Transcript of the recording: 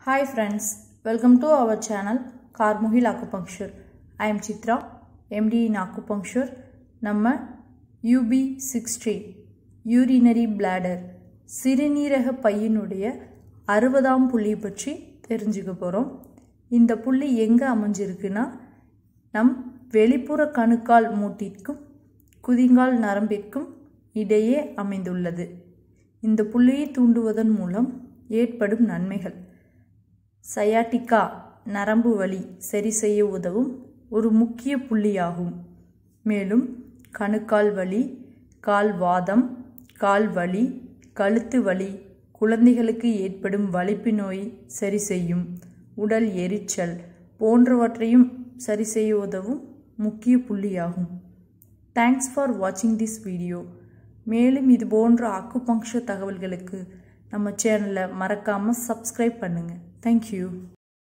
Hi friends, welcome to our channel Carmuhil Acupuncture. I am Chitra, MD in Acupuncture. நம்ம UB60 urinary bladder சிறுநீரக பையினுடைய 60ஆம் புள்ளி பற்றி தெரிஞ்சுக்க போறோம். இந்த புள்ளி எங்க அமைஞ்சிருக்குன்னா நம் வெளிப்புற கணுக்கால் மூட்டிற்கும் குதிங்கால் நரம்பிற்கும் இடையே அமைந்துள்ளது. இந்த புள்ளியை தூண்டுவதன் மூலம் ஏற்படும் நன்மைகள்: Sciatica நரம்பு வலி சரி செய்ய உதவும் ஒரு முக்கிய புள்ளியாகும். மேலும் கணுக்கால் வலி, கால் வாதம், கால் வலி, கழுத்து வலி, குழந்தைகளுக்கு ஏற்படும் வலிப்பு நோய் சரி செய்யும், உடல் எரிச்சல் போன்றவற்றையும் சரி செய்ய உதவும் முக்கிய புள்ளியாகும். தேங்க்ஸ் ஃபார் வாட்சிங் திஸ் வீடியோ. மேலும் இது போன்ற அக்குபங்க்சர் தகவல்களுக்கு நம்ம சேனலை மறக்காமல் சப்ஸ்கிரைப் பண்ணுங்கள். தேங்க்யூ.